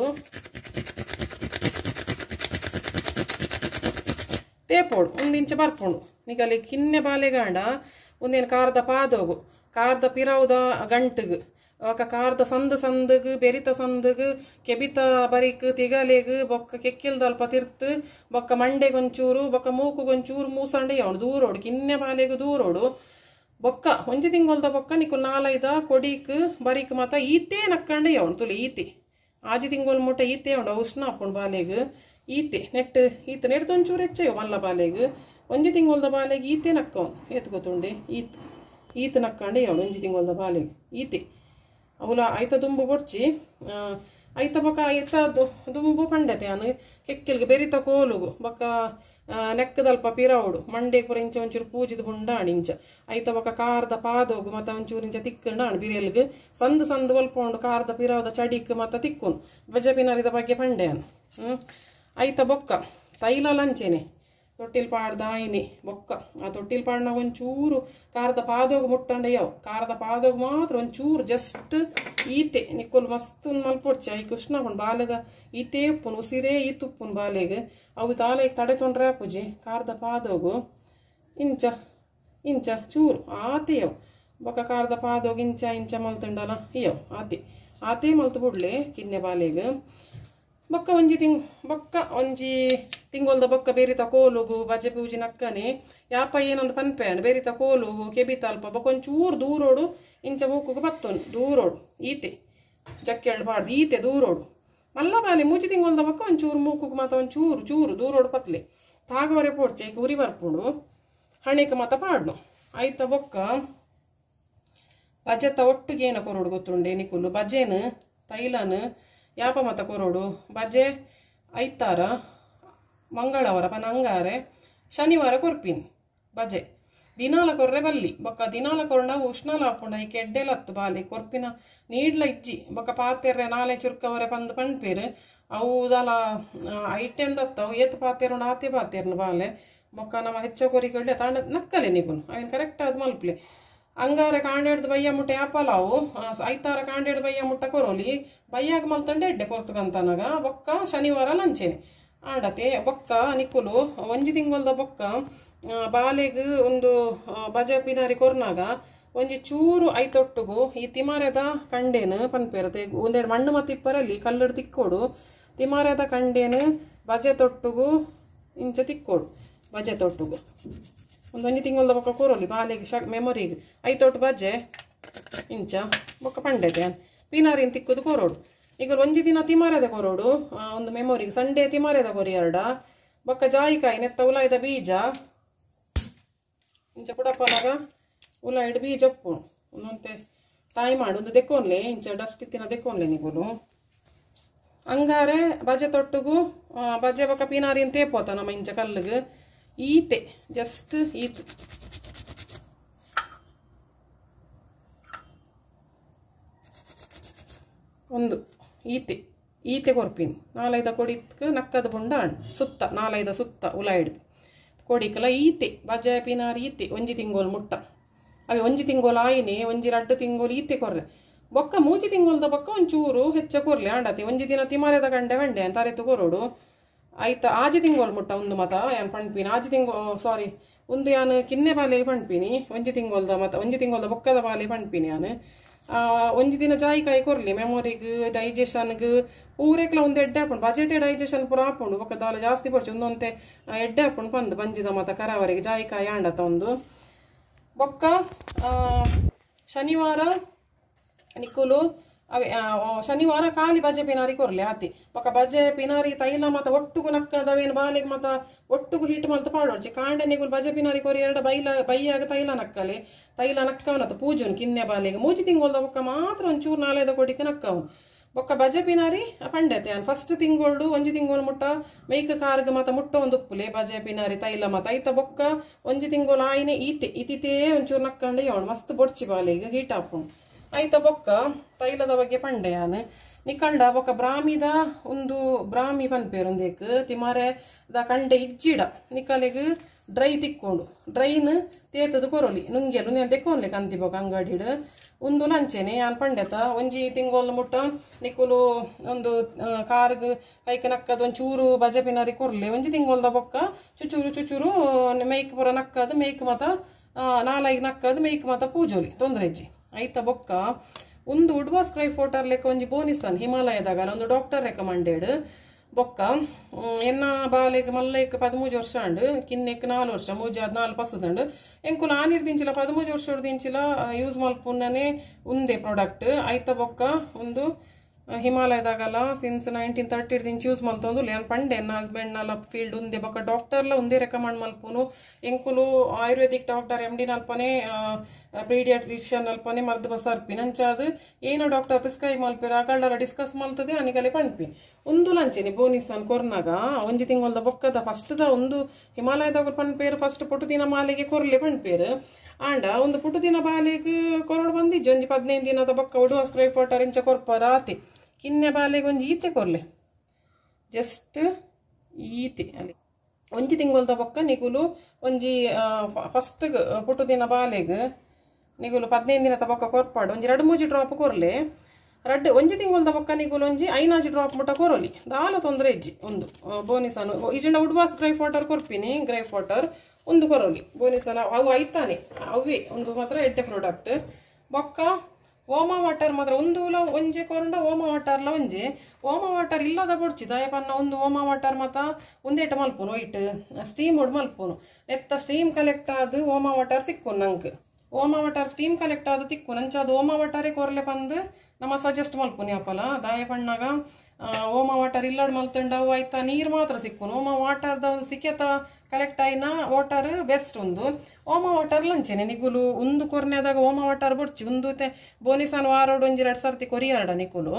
ತೇಪೋಡು ಒಂದು ಇಂಚ ಬರ್ಪುಂಡು ನಿಗಲಿ ಕಿನ್ನೆ ಬಾಲೆಗಾಂಡ ಒಂದೇನು ಕಾರದ ಪಾದೋಗು ಕಾರದ ಪಿರವುದ ಗಂಟುಗು ಅಕ ಕಾರದ ಸಂದ ಸಂದಗ್ ಬೆರಿತ ಸಂದಗ್ ಕೆಬಿತ ಬರಿಕ್ ತಿಗಲೆಗ್ ಬೊಕ್ಕ ಕೆಕ್ಕಿಲ್ದಲ್ಪ ತಿರ್ತು ಬೊಕ್ಕ ಮಂಡೆಗೊಂಚೂರು ಬೊಕ್ಕ ಮೂಕುಗೊಂಚೂರು ಮೂಸಂಡೆ ಅವನು ದೂರೋಡು ಕಿನ್ನೆ ಬಾಲೆಗು ದೂರೋಡು ಬೊಕ್ಕ ಒಂಜಿ ತಿಂಗೊಲ್ದ ಬೊಕ್ಕ ನಿಕ್ಕು ನಾಲೈದ ಕೊಡಿಕ್ ಬರಿಕ್ ಮಾತ ಈತೆ ನಕ್ಕಂಡೆ ಅವನು ತುಲಿ ಈತೆ ಆಜಿ ತಿಂಗೊಲ್ ಮುಟ್ಟ ಈತೆ ಉಂಡು ಉಷ್ಣ ಹಾಕೊಂಡು ಬಾಲೆಗ್ ಈತೆ ನೆಟ್ ಈತ ನೆಡ್ದೊಂಚೂರು ಹೆಚ್ಚೆಯೋ ಮಲ್ಲ ಬಾಲೆಗ್ ಒಂಜಿ ತಿಂಗೊಲ್ದ ಬಾಲೆಗ್ ಈತೆ ನಕ್ಕವನು ಏತ್ ಗೊತ್ತುಂಡೆ ಈತ್ ಈತ ನಕ್ಕಂಡೆ ಅವನು ಒಂಜಿ ತಿಂಗೊಲ್ದ ಬಾಲೆಗ್ ಈತೆ ಅವಲ ಐತ ದುಂಬು ಬೊಡ್ಚಿ ಐತ ಬೊಕ್ಕ ಐತ ದುಂಬು ಪಂಡತೆ ಅನು ಕೆಕ್ಕಿಲ್ಗೆ ಬೆರಿತ ಕೋಲುಗು ಬೊಕ್ಕ ನೆಕ್ಕದಲ್ಪ ಪಿರವುಡು ಮಂಡೆ ಪುರ ಇಂಚ ಒಂಚೂರು ಪೂಜಿದ ಬುಂಡಾಣಿ ಇಂಚ ಐತ ಬೊಕ್ಕ ಕಾರದ ಪಾದೋಗು ಮತ್ತ ಒಂಚೂರು ಇಂಚ ತಿಕ್ಕಂಡಾಣು ಬಿರಿಯಲ್ಗೆ ಸಂದು ಸಂದು ಒಲ್ಪೊಂಡು ಕಾರದ ಪಿರವದ ಚಡಿಕ್ ಮತ್ತ ತಿಕ್ಕುನು ಬಜೆ ಪಿನಾರಿದ ಬಗ್ಗೆ ಪಂಡೆ ಅನು ಹ್ಮ್ ಐತ ಬೊಕ್ಕ ತೈಲ ಲಂಚೆನೆ ತೊಟ್ಟಿಲ್ ಪಾಡ್ದ ಆಯ್ನಿ ಬೊಕ್ಕ ಆ ತೊಟ್ಟಿಲ್ ಪಾಡ್ನ ಒಂಚೂರು ಕಾರದ ಪಾದೋಗು ಮುಟ್ಟಂಡೆಯವು ಕಾರದ ಪಾದೋಗು ಮಾತ್ರ ಒಂಚೂರು ಜಸ್ಟ್ ಈತೆ ನಿಕ್ಕೋಲು ಮಸ್ತ್ ಮಲ್ಪೊಡ್ಚಿ ಐ ಕೃಷ್ಣಕೊಂಡು ಬಾಲೆದ ಈತೆ ಉಪ್ಪುನು ಉಸಿರೇ ಈತ್ ಉಪ್ಪುನು ಬಾಲೆಗೆ ಅವು ತಾಲೆಗೆ ತಡೆ ತೊಂಡ್ರೆ ಪೂಜಿ ಕಾರದ ಪಾದೋಗು ಇಂಚ ಇಂಚ ಚೂರು ಆತೆಯವು ಬೊಕ್ಕ ಕಾರದ ಪಾದೋಗು ಇಂಚ ಇಂಚ ಮಲ್ತಂಡಲ್ಲ ಇಯವು ಆತೆ ಆತೆ ಮಲ್ತು ಬಿಡ್ಲೆ ಕಿನ್ನೆ ಬಾಲೆಗೆ ಬೊಕ್ಕ ಒಂಜಿ ತಿಂಗ್ ಬೊಕ್ಕ ಒಂಜಿ ತಿಂಗೊಲ್ದ ಬೊಕ್ಕ ಬೇರಿತ ಕೋಲುಗು ಬಜೆ ಪೂಜಿ ನಕ್ಕನೆ ಯಾಪ ಏನೊಂದು ಪನ್ಪೆಯನು ಬೇರಿತ ಕೋಲುಗು ಕೆಬಿತ ಅಲ್ಪ ಬೊಕ್ಕ ಒಂಚೂರು ದೂರೋಡು ಇಂಚ ಮೂಕುಗು ಬತ್ತೊಂದು ದೂರೋಡು ಈತೆ ಜಕ್ಕೆಳ್ಳು ಬಾರ್ದು ಈತೆ ದೂರೋಡು ಮಲ್ಲ ಬಾಲಿ ಮೂಜಿ ತಿಂಗೊಲ್ದ ಬೊಕ್ಕ ಒಂಚೂರು ಮೂಕುಗು ಮಾತ ಒಂಚೂರು ಚೂರು ದೂರೋಡು ಪತ್ಲೆ ತಾಗವರೆ ಪೋಡ್ಚೆ ಐಕ ಉರಿ ಬರ್ಪುಂಡು ಹಣೆಕ ಮತ ಪಾಡ್ನು ಐತ ಬೊಕ್ಕ ಬಜೆತ ಒಟ್ಟಿಗೆ ಏನ ಕೊರೋಡು ಗೊತ್ತುಂಡೆ ನಿಕುಲು ಬಜೆನ್ ತೈಲನ್ ಯಾಪ ಮತ ಕೊರೋಡು ಬಜೆ ಐತಾರ ಮಂಗಳವಾರ ಪನ ಅಂಗಾರೆ ಶನಿವಾರ ಕೊರ್ಪಿನ್ ಬಜೆ ದಿನಾಲ ಕೊರ್ರೆ ಬಲ್ಲಿ ಬೊಕ್ಕ ದಿನಾಲ ಕೊರ್ಣ ಉಷ್ಣಲ ಹಾಪುಂಡ ಈ ಕೆಡ್ಡೆಲತ್ತು ಬಾಲಿ ಕೊರ್ಪಿನ ನೀಡ್ಲ ಇಜ್ಜಿ ಬೊಕ್ಕ ಪಾತೆರ್ರೆ ನಾಲೆ ಚುರ್ಕವರೆ ಪಂದು ಪಂಡ್ಪೇರು ಅವುದಲ ಐಟೆಂದತ್ತವು ಏತ್ ಪಾತೆರು ಆತೆ ಪಾತೆರ್ನು ಬಾಲೆ ಬೊಕ್ಕ ನಮ್ಮ ಹೆಚ್ಚ ಕೊರಿ ಕೊಡ್ಲೆ ತಾಂಡ ನಕ್ಕಲೆ ನಿಗುನು ಅವೇನು ಕರೆಕ್ಟ್ ಆದ ಮಲ್ಪ್ಲೆ ಅಂಗಾರೆ ಕಾಂಡೇಡ್ದು ಬಯ್ಯ ಮುಟ್ಟ ಯಾಪಲಾವು ಐತಾರ ಕಾಂಡೇಡ್ ಬಯ್ಯ ಮುಟ್ಟ ಕೊರೋಲಿ ಬಯ್ಯಾಗ ಮಲ್ತಂಡೆ ಎಡ್ಡೆ ಕೊರ್ತಕಂತನಾಗ ಬೊಕ್ಕ ಶನಿವಾರ ಲಂಚೆನೆ ಆಂಡತೆ ಬೊಕ್ಕ ನಿಕ್ಕುಲು ಒಂಜಿ ತಿಂಗೊಲ್ದ ಬೊಕ್ಕ ಬಾಲೆಗ್ ಒಂದು ಬಜೆ ಪಿನಾರಿ ಕೊರ್ನಾಗ ಒಂಜಿ ಚೂರು ಐತೊಟ್ಟುಗು ಈ ತಿಮಾರೆದ ಕಂಡೇನು ಪನ್ಪೇರತೆ ಒಂದೆರಡು ಮಣ್ಣು ಮತ್ತು ಇಪ್ಪರಲ್ಲಿ ಕಲ್ಲಡು ತಿಕ್ಕೋಡು ತಿಮಾರೆದ ಕಂಡೇನು ಬಜೆ ತೊಟ್ಟುಗು ಇಂಚ ತಿಕ್ಕೋಡು ಬಜೆ ತೊಟ್ಟುಗು ಒಂದೊಂದು ತಿಂಗಳದ ಬೊಕ್ಕ ಕೊರೋಲಿ ಬಾಲೆಗೆ ಶ ಮೆಮೊರಿಗೆ ಐತೊಟ್ಟು ಬಜ್ಜೆ ಇಂಚ ಬೊಕ್ಕ ಪಂಡೆತೆ ಪಿನಾರಿನ ತಿಕ್ಕುದು ಕೊರೋಡು ಈಗ ಒಂಜಿ ದಿನ ತಿಮಾರೆದ ಕೊರೋಡು ಒಂದು ಮೆಮೊರಿಗೆ ಸಂಡೇ ತಿಮಾರೆದ ಕೊರಿ ಎರಡ ಬೊಕ್ಕ ಜಾಯಿಕಾಯಿ ನೆತ್ತ ಉಲಾಯ್ದ ಬೀಜ ಇಂಚ ಪುಡಪ್ಪನಾಗ ಉಲಾಯ್ಡ್ ಬೀಜ ಒಪ್ಪು ಒಂದೊಂತೆ ತಾಯಿ ಮಾಡು ಒಂದು ದೆಕ್ಕೋನ್ಲೆ ಇಂಚ ಡಸ್ಟ್ ಇತ್ತಿನ ದೆಕ್ಕೋನ್ಲೆ ನಿಗುಲು ಅಂಗಾರೆ ಬಜೆ ತೊಟ್ಟುಗು ಬಜೆ ಬೊಕ್ಕ ಪಿನಾರಿನ ತೇಪೋತ ನಮ್ಮ ಇಂಚ ಕಲ್ಲಿಗೆ ಈತೆ ಜಸ್ಟ್ ಈತು ಒಂದು ಈತೆ ಈತೆ ಕೊರ್ಪಿನ್ ನಾಲೈದ ಕೊಡಿಕ್ ನಕ್ಕದ ಬುಂಡ ಸುತ್ತ ನಾಲೈದ ಸುತ್ತ ಉಲಾಯ್ಡ್ ಕೊಡಿಕಲ ಈತೆ ಬಜೆ ಪಿನಾರಿ ಈತೆ ಒಂಜಿ ತಿಂಗೋಲ್ ಮುಟ್ಟ ಅವೆ ಒಂಜಿ ತಿಂಗೋಲು ಆಯ್ನೆ ಒಂಜಿ ರಡ್ಡು ತಿಂಗೋಲು ಈತೆ ಕೊರ್ರೆ ಬೊಕ್ಕ ಮೂಜಿ ತಿಂಗೋಲ್ದ ಬೊಕ್ಕ ಒಂಚೂರು ಹೆಚ್ಚ ಕೊರ್ಲಿ ಆಂಡತಿ ಒಂಜಿ ದಿನ ತಿಮಾರೆದ ಗಂಡೆ ವಂಡೆ ಅಂತ ಅರೆತು ಕೊರೋಡು ಆಯ್ತಾ ಆಜಿ ತಿಂಗೋಲ್ ಮುಟ್ಟ ಒಂದು ಮತ ಯಾನ್ ಪಣ್ಪಿನಿ ಆಜಿ ತಿಂಗೋ ಸಾರಿ ಒಂದು ಯಾನ್ ಕಿನ್ನೆ ಬಾಲೆ ಪಣ್ಪಿನಿ ಒಂಜಿ ತಿಂಗೋಲ್ದ ಮತ ಒಂಜಿ ತಿಂಗೋಲ್ದ ಬೊಕ್ಕದ ಬಾಲೆ ಪಣ್ಪಿನಿ ಯಾನ್ ಒಂಜಿ ದಿನ ಜಾಯಿಕಾಯಿ ಕೊರ್ಲಿ ಮೆಮೊರಿಗ್ ಡೈಜೆಷನ್ಗ್ ಪೂರೆಕ್ಲ ಒಂದು ಎಡ್ಡೆ ಹಾಕೊಂಡು ಬಜೆಟ್ ಡೈಜೆಷನ್ ಪೂರ ಹಾಕೊಂಡು ಬೊಕ್ಕ ದಾಲ ಜಾಸ್ತಿ ಪಡ್ಚು ಒಂದೊಂತೆ ಎಡ್ಡೆ ಹಾಕೊಂಡು ಬಂದು ಬಂಜಿದ ಮತ ಕರಾವರಿಗೆ ಜಾಯಿಕಾಯಿ ಆಂಡತ ಒಂದು ಬೊಕ್ಕ ಶನಿವಾರ ನಿಕ್ಕುಲು ಅವೆ ಶನಿವಾರ ಖಾಲಿ ಬಜೆ ಪಿನಾರಿ ಕೊರ್ಲಿ ಆತಿ ಬೊಕ್ಕ ಬಜೆ ಪಿನಾರಿ ತೈಲ ಮತ ಒಟ್ಟುಗು ನಕ್ಕದವೇನು ಬಾಲೆಗೆ ಮತ ಒಟ್ಟುಗು ಹೀಟ್ ಮಲ್ತ ಪಾಡೋಡ್ಚಿ ಕಾಂಡೆ ನಿಗುಲು ಬಜೆ ಪಿನಾರಿ ಕೊರಿ ಎರಡು ಬೈಲ ಬೈಯಾಗ ತೈಲ ನಕ್ಕಲೆ ತೈಲ ನಕ್ಕವನತ ಪೂಜುನ್ ಕಿನ್ನೆ ಬಾಲೆಗೆ ಮೂಜಿ ತಿಂಗೋಲ್ದ ಬೊಕ್ಕ ಮಾತ್ರ ಒಂಚೂರು ನಾಳೆದ ಕೊಡಿಕೆ ನಕ್ಕವನು ಬೊಕ್ಕ ಬಜೆ ಪಿನಾರಿ ಪಂಡೆತೆ ಅನ್ ಫಸ್ಟ್ ತಿಂಗೋಲ್ಡು ಒಂಜಿ ತಿಂಗೋಲು ಮುಟ್ಟ ಮೈಕ್ ಕಾರ್ಗ್ ಮತ ಮುಟ್ಟ ಒಂದು ಉಪ್ಪುಲೆ ಬಜೆ ಪಿನಾರಿ ತೈಲ ಮತ ಐತ ಬೊಕ್ಕ ಒಂಜಿ ತಿಂಗೋಲು ಆಯ್ನೆ ಈತೆ ಇತಿತೇ ಒಂಚೂರು ನಕ್ಕಂಡು ಅವನು ಮಸ್ತ್ ಬೊಡ್ಚಿ ಬಾಲೆಗೆ ಹೀಟ್ ಹಾಕೊಂಡು ಐತ ಬೊಕ್ಕ ತೈಲದ ಬಗ್ಗೆ ಪಂಡೆ ಯಾನ್ ನಿಕಂಡ ಬೊಕ್ಕ ಬ್ರಾಮಿದ ಒಂದು ಬ್ರಾಮಿ ಪನ್ಪೇರು ಒಂದೇಕ್ ತಿಮಾರೆ ದ ಕಂಡೆ ಇಜ್ಜಿಡ ನಿಕಲೆಗ್ ಡ್ರೈ ತಿಕ್ಕೊಂಡು ಡ್ರೈನ್ ತೇತದು ಕೊರೊಲಿ ನುಂಗ್ಯಲು ನೀನು ತೆಕ್ಕೊಂಡ್ಲಿ ಕಂತಿ ಬೊಕ್ಕ ಅಂಗಡಿಡ್ ಒಂದು ಲಂಚೆನೆ ಯಾನ್ ಪಂಡೆತ ಒಂಜಿ ತಿಂಗೋಲ್ ಮುಟ್ಟ ನಿಕುಲು ಒಂದು ಕಾರ್ಗ್ ಕೈಕ್ ನಕ್ಕದ ಒಂಚೂರು ಬಜೆ ಪಿನಾರಿ ಕೊರ್ಲೆ ಒಂಜಿ ತಿಂಗೋಲ್ದ ಬೊಕ್ಕ ಚುಚೂರು ಚುಚೂರು ಮೇಯ್ಕ್ ಪುರ ನಕ್ಕದು ಮೇಯ್ಕ್ ಮತ ನಾಲೈಗ್ ನಕ್ಕದು ಮೇಯ್ಕ್ ಮತ ಪೂಜೋಲಿ ತೊಂದ್ರೆ ಇಜ್ಜಿ ಐತ ಬೊಕ್ಕ ಒಂದು ಉಡ್ವಾ ಸ್ಕ್ರೈ ಫೋಟರ್ ಲೆಕ್ಕ ಒಂಜಿ ಬೋನಿಸನ್ ಹಿಮಾಲಯದಾಗ ಒಂದು ಡಾಕ್ಟರ್ ರೆಕಮೆಂಡೆಡ್ ಬೊಕ್ಕ ಎನ್ನ ಬಾಲೆಗ್ ಮಲ್ಲೈಕ್ ಪದಮೂಜು ವರ್ಷ ಅಂಡ್ ಕಿನ್ನೆಕ್ ನಾಲ್ ವರ್ಷ ಮೂಜಿ ಹದ್ನಾಲ್ ಪಸದಂಡ್ ಎಂಕುಲು ಆನಿರ್ ದಿಂಚಿಲ ಪದಮೂಜು ವರ್ಷ ದಿಂಚಿಲ ಯೂಸ್ ಮಲ್ಪುನ್ನನೆ ಉಂದೆ ಪ್ರಾಡಕ್ಟ್ ಐತ ಬೊಕ್ಕ ಒಂದು ಹಿಮಾಲಯದಾಗಲ್ಲ ಸಿನ್ಸ್ ನೈನ್ಟೀನ್ ತರ್ಟಿ ದಿಂಚ್ ಯೂಸ್ ಮಲ್ತೊಂದು ಲೇನ್ ಪಂಡೆ ಎನ್ನ ಹಸ್ಬೆಂಡ್ ನಲ್ಲ ಫೀಲ್ಡ್ ಉಂದೆ ಬೊಕ್ಕ ಡಾಕ್ಟರ್ಲ ಉಂದೆ ರೆಕಮೆಂಡ್ ಮಲ್ಪುನು ಎಂಕುಲು ಆಯುರ್ವೇದಿಕ್ ಡಾಕ್ಟರ್ ಎಮ್ ಡಿ ನಲ್ಪನೆ ಪೀಡಿಯಾಟ್ರಿಷಿಯನ್ ನಲ್ಪನೆ ಮರ್ದು ಬಸ ಅರ್ಪಿನ ಅಂಚಾದ್ ಏನೋ ಡಾಕ್ಟರ್ ಪ್ರಿಸ್ಕ್ರೈಬ್ ಮಲ್ಪಿರ ಅಗಳ್ಳ ಡಿಸ್ಕಸ್ ಮಲ್ತದೆ ಅನಿಗಲೆ ಪಣ್ಪಿ ಒಂದು ಲಂಚೆನಿ ಬೋನಿಸನ್ ಕೊರ್ನಾಗ ಒಂಜಿ ತಿಂಗೊಲ್ದ ಬೊಕ್ಕದ ಫಸ್ಟ್ ದ ಒಂದು ಹಿಮಾಲಯದಾಗ ಪನ್ಪೇರು ಫಸ್ಟ್ ಪುಟು ದಿನ ಮಾಲೆಗೆ ಕೊರ್ಲೆ ಪಣ್ಪೇರು ಆಂಡ ಒಂದು ಪುಟು ದಿನ ಬಾಲೆಗೆ ಕೊರಡು ಬಂದಿಜ್ಜಿ ಒಂಜಿ ಹದಿನೈದು ದಿನದ ಬೊಕ್ಕ ಉಡುವ ಸ್ಕ್ರೈ ಫೋಟರ್ ಇಂಚ ಕೊರ್ಪರ ಆತಿ ಕಿನ್ನೆ ಬಾಲೆಗೆ ಒಂಜಿ ಈತೆ ಕೊರ್ಲೆ ಜಸ್ಟ್ ಈತೆ ಅಲ್ಲಿ ಒಂಜಿ ತಿಂಗೊಲ್ದ ಬೊಕ್ಕ ನಿಗುಲು ಒಂಜಿ ಫಸ್ಟ್ ಪುಟು ದಿನ ಬಾಲೆಗೆ ನಿಗುಲು ಹದಿನೈದು ದಿನದ ಬೊಕ್ಕ ಕೊರ್ಪಾಡು ಒಂಜಿ ಎರಡು ಮೂಜಿ ಡ್ರಾಪ್ ಕೊರ್ಲೆ ರಡ್ಡು ಒಂಜಿ ತಿಂಗೊಲ್ದ ಬೊಕ್ಕ ನಿಗುಲು ಒಂಜಿ ಐನಾಜಿ ಡ್ರಾಪ್ ಮುಟ್ಟ ಕೊರೊಲಿ ದಾಲ ತೊಂದರೆ ಇಜ್ಜಿ ಒಂದು ಬೋನಿಸನು ಇಜಂಡ ಉಡ್ವಾ ಸ್ಕ್ರೈ ಫೋಟರ್ ಕೊರ್ಪಿನಿ ಗ್ರೈ ಫೋಟರ್ ಒಂದು ಕೊರೊಲಿ ಬೋನಿಸನ ಅವು ಐತಾನೆ ಅವೇ ಒಂದು ಮಾತ್ರ ಎಡ್ಡೆ ಪ್ರಾಡಕ್ಟ್ ಬೊಕ್ಕ ಓಮ ವಾಟರ್ ಮಾತ್ರ ಒಂದು ಒಂಜೆ ಕೊರಂಡ ಓಮ ವಾಟರ್ಲ ಒಂಜೆ ಓಮ ವಾಟರ್ ಇಲ್ಲದ ಬೊಡ್ಚಿ ದಯಪನ್ನ ಒಂದು ಓಮ ವಾಟರ್ ಮತ ಒಂದೇಟ ಮಲ್ಪುನು ವೈಟ್ ಸ್ಟೀಮ್ ಉಡ್ ಮಲ್ಪುನು ನೆತ್ತ ಸ್ಟೀಮ್ ಕಲೆಕ್ಟ್ ಆದ್ ಓಮ ವಾಟರ್ ಸಿಕ್ಕು ನಂಗೆ ಓಮ ವಾಟರ್ ಸ್ಟೀಮ್ ಕಲೆಕ್ಟ್ ಆದ ತಿಕ್ಕು ನಂಚಾದ ಓಮ ವಾಟರೇ ಕೊರ್ಲೆ ಬಂದು ನಮ್ಮ ಸಜೆಸ್ಟ್ ಮಲ್ಪುನಿ ಅಪ್ಪಲ ದಾಯಪಣ್ಣಾಗ ಓಮ ವಾಟರ್ ಇಲ್ಲಾಡ್ ಮಲ್ತಂಡವು ಆಯ್ತಾ ನೀರು ಮಾತ್ರ ಸಿಕ್ಕುನು ಓಮ ವಾಟರ್ದ ಒಂದು ಸಿಕ್ಕೆತ ಕಲೆಕ್ಟ್ ಆಯ್ನ ವಾಟರ್ ಬೆಸ್ಟ್ ಒಂದು ಓಮ ವಾಟರ್ ಲಂಚೆನೆ ನಿಗುಲು ಒಂದು ಕೊರ್ನೆದಾಗ ಓಮ ವಾಟರ್ ಬೊಡ್ಚಿ ಒಂದು ಬೋನಿಸನ್ ವಾರೋಡು ಒಂಜಿ ಎರಡು ಸರ್ತಿ ಕೊರಿಯಾರ್ಡ ನಿಕುಲು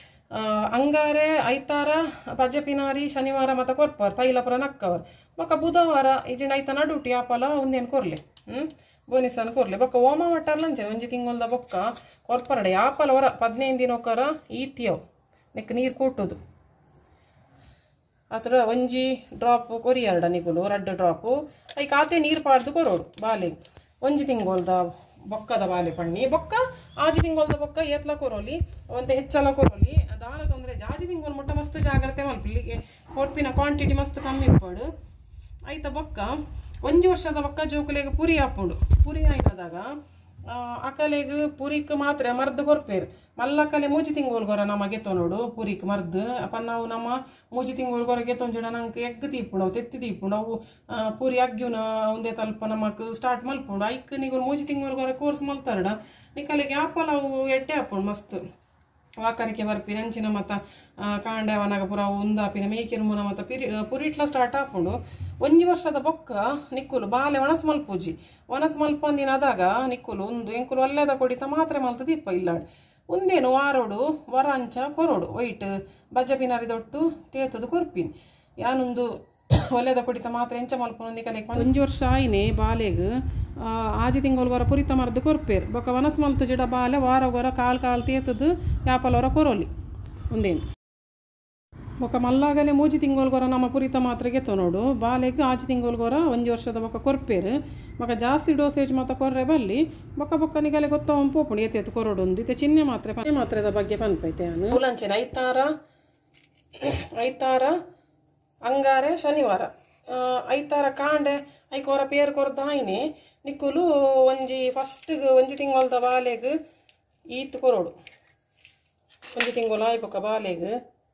ಅಂಗಾರೆ ಐತಾರ ಬಜೆ ಪಿನಾರಿ ಶನಿವಾರ ಮತ ಕೊರ್ಪರ್ ತೈಲಪುರ ನಕ್ಕವರ್ ಬೊಕ್ಕ ಬುಧವಾರ ಇಜಿಂಡ ಐತ ನಡುಟಿ ಆಪಲ ಒಂದೇನು ಕೊರ್ಲೆ ಹ್ಮ್ ಬೋನಿಸನ್ ಕೊರ್ಲೆ ಬೊಕ್ಕ ಓಮ ವಾಟರ್ ಲಂಚೆ ಒಂಜಿ ತಿಂಗೊಲ್ದ ಬೊಕ್ಕ ಕೊರ್ಪರಡೆ ಆಪಲ ಹೊರ ಹದಿನೈದು ದಿನಕ್ಕರ ಈತಿಯವ್ ನೆಕ್ ನೀರು ಕೂಟುದು ಅದ್ರ ಒಂಜಿ ಡ್ರಾಪ್ ಕೊರಿಯಾರ್ಡ ನಿಗುಲು ರಡ್ಡು ಡ್ರಾಪು ಐ ಕಾತೆ ನೀರು ಪಾಡ್ದು ಕೊರೋಡು ಬಾಲೆ ಒಂಜಿ ತಿಂಗೊಲ್ದ ಬೊಕ್ಕದ ಬಾಲೆ ಪಣ್ಣಿ ಬೊಕ್ಕ ಆಜಿ ತಿಂಗೊಲ್ದ ಬೊಕ್ಕ ಏತ್ಲ ಕೊರೋಲಿ ಒಂತೆ ಹೆಚ್ಚಲ ಕೊರೋಲಿ ದಾಲ ತೊಂದರೆ ಜಾಜಿ ತಿಂಗೊಲ್ ಮುಟ್ಟ ಮಸ್ತ್ ಜಾಗ್ರತೆ ಮಲ್ಪಲಿ ಕೊರ್ಪಿನ ಕ್ವಾಂಟಿಟಿ ಮಸ್ತ್ ಕಮ್ಮಿ ಇಪ್ಪಡು ಆಯ್ತ ಬೊಕ್ಕ ಒಂಜಿ ವರ್ಷದ ಬೊಕ್ಕ ಜೋಕುಲೆಗೆ ಪುರಿ ಹಾಪುಂಡು ಪುರಿ ಆಯ್ತದಾಗ ಅಕಲೆಗ್ ಪುರಿಕ್ ಮಾತ್ರ ಮರ್ದು ಕೊರ್ಪೇರು ಮಲ್ಲಕಲೆ ಮೂಜಿ ತಿಂಗೋಲ್ ಗೊರ ನಮ್ಮ ಗೆತ್ತೋ ನೋಡು ಪುರಿಕ್ ಮರ್ದು ಅಪ್ಪ ನಾವು ನಮ್ಮ ಮೂಜಿ ತಿಂಗೋಲ್ ಗೊರ ಗೆತ್ತೊಂಜುಡ ನಂಗೆ ಎಗ್ ತೀಪುಂಡು ಅವು ತೆತ್ತಿ ತೀಪುಂಡು ಅವು ಪುರಿ ಅಗ್ಗಿನ ಒಂದೇ ತಲ್ಪ ನಮಕ್ ಸ್ಟಾರ್ಟ್ ಮಲ್ಪುಂಡು ಐಕ್ ನೀವು ಮೂಜಿ ತಿಂಗೋಲ್ ಗೊರ ಕೋರ್ಸ್ ಮಲ್ತಾರಡ ನಿಕಲೆಗೆ ಆಪಲ ಅವು ಎಡ್ಡೆ ಹಾಪುಂಡು ಮಸ್ತ್ ವಾಕರಿಕೆ ಬರ್ಪಿ ನಂಚಿನ ಮತ್ತ ಕಾಂಡವನಾಗ ಪುರ ಉಂದಾಪಿನ ಮೇಕಿನ ಮುನ ಮತ್ತ ಪಿರಿ ಪುರಿಟ್ಲ ಸ್ಟಾರ್ಟ್ ಹಾಕೊಂಡು ಒಂಜಿ ವರ್ಷದ ಬೊಕ್ಕ ನಿಕ್ಕುಲು ಬಾಲೆ ಒಣಸ್ ಮಲ್ಪೂಜಿ ಒಣಸ್ ಮಲ್ಪಂದಿನ ಅದಾಗ ನಿಕ್ಕುಲು ಒಂದು ಎಂಕುಲು ಒಳ್ಳೆದ ಕೊಡಿತ ಮಾತ್ರ ಮಲ್ತ ದೀಪ ಇಲ್ಲಾಡ್ ಒಂದೇನು ವಾರೋಡು ವರಂಚ ಕೊರೋಡು ವೈಟ್ ಬಜ್ಜ ಪಿನಾರಿದೊಟ್ಟು ತೇತದು ಕೊರ್ಪಿನ್ ಯಾನೊಂದು ಒಳ್ಳೆದ ಕೊಡಿತ ಮಾತ್ರ ಎಂಚ ಮಲ್ಪೊಂದಿ ಕಲೆ ಒಂಜಿ ವರ್ಷ ಆಯ್ನೆ ಬಾಲೆಗ್ ಆಜಿ ತಿಂಗಳು ವರ ಪುರಿತ ಮರ್ದು ಕೊರ್ಪೇರು ಬೊಕ್ಕ ವನಸ್ ಮಲ್ತ ಜಿಡ ಬಾಲೆ ವಾರ ಗೊರ ಕಾಲ್ ಕಾಲ್ ತೇತದು ಯಾಪಲ ಹೊರ ಕೊರೋಲಿ ಒಂದೇನು ಬೊಕ ಮಲ್ಲಾಗಲೇ ಮೂಜಿ ತಿಂಗೊಲ್ಗೊರ ನಮ್ಮ ಪುರಿತ ಮಾತ್ರೆಗೆ ತೊನೋಡು ಬಾಲೆಗ್ ಆಜಿ ತಿಂಗೊಲ್ಗೊರ ಒಂಜಿ ವರ್ಷದ ಬೊಕ ಕೊರ್ಪೇರು ಬೊಕ ಜಾಸ್ತಿ ಡೋಸೇಜ್ ಮಾತ ಕೊರ್ರೆ ಬಲ್ಲಿ ಬೊಕ ಬೊಕ್ಕನಿಗಲೆ ಗೊತ್ತವನ್ ಪೋಪುಂಡು ಎತ್ತಿ ಎತ್ತು ಕೊರೋಡು ಒಂದು ಇತ್ತೆ ಚಿನ್ನೆ ಮಾತ್ರೆ ಚಿನ್ನೆ ಮಾತ್ರೆದ ಬಗ್ಗೆ ಪನ್ಪೈತೆ ನಾನು ಮೂಲಂಚೆನ ಐತಾರ ಐತಾರ ಅಂಗಾರೆ ಶನಿವಾರ ಐತಾರ ಕಾಂಡೆ ಐಕೋರ ಪೇರು ಕೊರ್ದಾಯಿನಿ ನಿಕ್ಕುಲು ಒಂಜಿ ಫಸ್ಟ್ಗೆ ಒಂಜಿ ತಿಂಗೊಲ್ದ ಬಾಲೆಗ್ ಈತ್ ಕೊರೋಡು ಒಂಜಿ ತಿಂಗೊಲ ಆಯ್ಪೊಕ ಬಾಲೆಗ್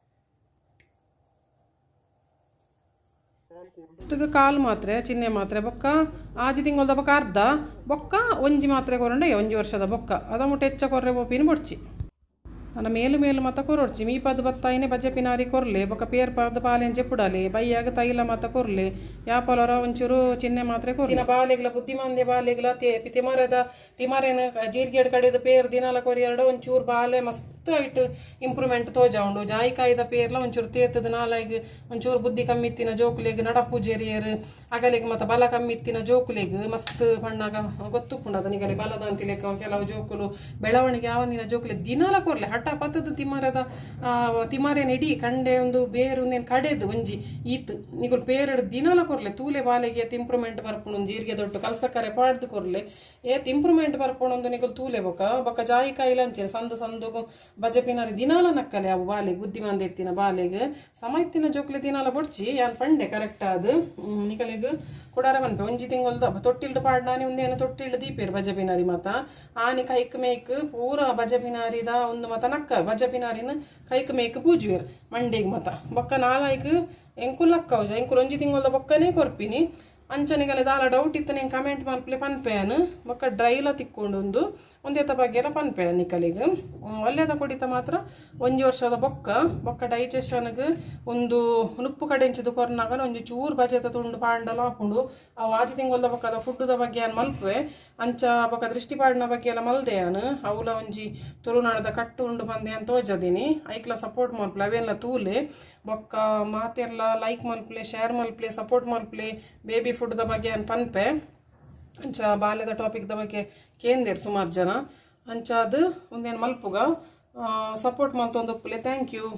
ಫಸ್ಟ್ಗೆ ಕಾಲು ಮಾತ್ರೆ ಚಿನ್ನೆ ಮಾತ್ರೆ ಬೊಕ್ಕ ಆಜಿ ತಿಂಗೊಲ್ದ ಬೊಕ್ಕ ಅರ್ಧ ಬೊಕ್ಕ ಒಂಜಿ ಮಾತ್ರೆ ಕೊರಂಡೆ ಒಂಜಿ ವರ್ಷದ ಬೊಕ್ಕ ಅದ ಮುಟ್ಟ ಹೆಚ್ಚ ಕೊರ್ರೆ ಬೋಪಿನ ಬೊಡ್ಚಿ ನನ್ನ ಮೇಲು ಮೇಲು ಮತ ಕೊರೊಡ್ಚಿ ಮೀ ಪದ ಬತ್ತಾಯಿನೇ ಬಜ್ಜೆ ಪಿನಾರಿ ಕೊರ್ಲೆ ಬೊಕ್ಕ ಪೇರ್ ಪದ ಪಾಲೆನ್ ಚೆಪ್ಪುಡಲೆ ಬೈಯಾಗ ತೈಲ ಮತ ಕೊರ್ಲೆ ಯಾಪಲರ ಒಂಚೂರು ಚಿನ್ನೆ ಮಾತ್ರೆ ಕೊರ್ಲೆ ದಿನ ಬಾಲೆಗ್ಲ ಬುದ್ಧಿಮಾಂದ್ಯ ಬಾಲೆಗ್ಲ ತಿಮರದ ತಿಮರೇನ ಜೀರ್ಗೆಡ್ ಕಡೆದ ಪೇರ್ ದಿನಾಲ ಕೊರಿಯರ್ಡ ಒಂಚೂರು ಬಾಲೆ ಮಸ್ತ್ ಐಟ್ ಇಂಪ್ರೂವ್ಮೆಂಟ್ ತೋಜಾ ಉಂಡು ಜಾಯಿಕಾಯ್ದ ಪೇರ್ಲ ಒಂಚೂರು ತೇತದ ನಾಲಾಗ ಒಂಚೂರು ಬುದ್ಧಿ ಕಮ್ಮಿತ್ತಿನ ಜೋಕುಲೆಗ್ ನಡಪೂಜೆರಿಯರ್ ಅಗಲೆಗ್ ಮತ್ತ ಬಲ ಕಮ್ಮಿತ್ತಿನ ಜೋಕುಲೆಗ್ ಮಸ್ತ್ ಬಣ್ಣಾಗ ಗೊತ್ತುಪ್ಪುಂಡು ಅದನಿಗಲೆ ಬಲದ ಅಂತಿಲೆಕ್ಕ ಕೆಲವು ಜೋಕುಲು ಬೆಳವಣಿಗೆ ಯಾವನಿನ ಜೋಕುಲೆ ದಿನಾಲ ಕೊರ್ಲೆ ಹಠ ಪತ್ತದ ತಿಮರದ ತಿಮರೇನ್ ಇಡೀ ಕಂಡೆ ಒಂದು ಬೇರು ನೇನ್ ಕಡೆದು ಒಂಜಿ ಈತ್ ನಿಗುಲ್ ಪೇರಡ್ ದಿನಾಲ ಕೊರ್ಲೆ ತೂಲೆ ಬಾಲೆಗೆ ಇಂಪ್ರೂವ್ಮೆಂಟ್ ಬರ್ಪುಣು ಜೀರಿಗೆ ದೊಡ್ಡ ಕಲ್ಸಕ್ಕರೆ ಪಾಡ್ದು ಕೊರ್ಲೆ ಏತ್ ಇಂಪ್ರೂವ್ಮೆಂಟ್ ಬರ್ಪುಣು ಒಂದು ನಿಗುಲ್ ತೂಲೆ ಬೊಕ ಬೊಕ ಜಾಯಿಕಾಯಿಲ ಅಂಚೆ ಸಂದು ಸಂದುಗು ಬಜೆ ಪಿನಾರಿ ದಿನಾಲ ನಕ್ಕಲೆ ಅವು ಬಾಲೆಗ್ ಬುದ್ಧಿಮಾಂದ ಎತ್ತಿನ ಬಾಲೆಗ್ ಸಮಯತ್ತಿನ ಜೋಕ್ಲೆ ದಿನಾಲ ಬೊಡ್ಚಿ ಯಾನ್ ಪಂಡೆ ಕರೆಕ್ಟ್ ಆದ್ ನಿಕಲೆಗ್ ಕುಡಾರ ಬನ್ಪೆ ಒಂಜಿ ತಿಂಗೊಲ್ದ ತೊಟ್ಟಿಲ್ಡು ಪಾಡ್ನಾನಿ ಒಂದೇನು ತೊಟ್ಟಿಲ್ಡು ದೀಪೇರು ಬಜೆ ಪಿನಾರಿ ಮತ ಆನಿ ಕೈಕ್ ಮೇಕ್ ಪೂರ ಬಜೆ ಪಿನಾರಿದ ಒಂದು ಮತ ನಕ್ಕ ಬಜೆ ಪಿನಾರಿನ ಕೈಕ್ ಮೇಕ್ ಪೂಜುವೇರು ಮಂಡಿಗ್ ಮತ ಬೊಕ್ಕ ನಾಲಾಯ್ಕ್ ಎಂಕುಲ್ ನಕ್ಕವಜ ಎಂಕುಲ್ ಒಂಜಿ ತಿಂಗೊಲ್ದ ಬೊಕ್ಕನೇ ಕೊರ್ಪಿನಿ ಅಂಚನೆಗಲೆ ದಾಲ ಡೌಟ್ ಇತ್ತು నేను ಕಮೆಂಟ್ ಮಾಡ್ಪ್ಲೆ ಪನ್ಪೇನು ಬೊಕ್ಕ ಡ್ರೈಲ ತಿಕ್ಕೊಂಡೊಂದು ಒಂದೇತ ಬಗ್ಗೆಲ್ಲ ಪನ್ಪೇನು ನಿಕಲಿಗೆ ಒಳ್ಳೆದ ಕುಡಿತ ಮಾತ್ರ ಒಂಜಿ ವರ್ಷದ ಬೊಕ್ಕ ಬೊಕ್ಕ ಡೈಜೆಷನ್ಗೆ ಒಂದು ನುಪ್ಪು ಕಡೆಂಚಿದು ಕೊರ್ನಾಗಲ ಒಂಜಿ ಚೂರು ಬಜೆತ ತುಂಡು ಪಾಂಡಲ ಹಾಕೊಂಡು ಅವು ಆಜಿ ತಿಂಗೊಲ್ದ ಬೊಕ್ಕದ ಫುಡ್ದ ಬಗ್ಗೆ ಏನು ಮಲ್ಪೆ ಅಂಚ ಬೊಕ್ಕ ದೃಷ್ಟಿಪಾಡಿನ ಬಗ್ಗೆ ಎಲ್ಲ ಮಲ್ದೆ ನಾನು ಅವಲ ಒಂಜಿ ತುಳುನಾಡದ ಕಟ್ಟು ಉಂಡು ಬಂದೆ ಅಂತ ತೋಜದೀನಿ ಐಕ್ಲ ಸಪೋರ್ಟ್ ಮಲ್ಪ್ಲೆ ಅವೆಲ್ಲ ತೂಲೆ ಬೊಕ್ಕ ಮಾತೆಲ್ಲ ಲೈಕ್ ಮಲ್ಪ್ಲೆ ಶೇರ್ ಮಲ್ಪ್ಲೆ ಸಪೋರ್ಟ್ ಮಲ್ಪ್ಲೆ ಬೇಬಿ ಫುಡ್ದ ಬಗ್ಗೆ ಏನು ಪನ್ಪೆ ಅಂಚ ಬಾಲ್ಯದ ಟಾಪಿಕ್ದ ಬಗ್ಗೆ ಕೇಂದೇರು ಸುಮಾರು ಜನ ಅಂಚ ಅದು ಒಂದೇನು ಮಲ್ಪುಗ ಸಪೋರ್ಟ್ ಮಲ್ತೊಂದು ಉಪ್ಪಲೆ ಥ್ಯಾಂಕ್ ಯು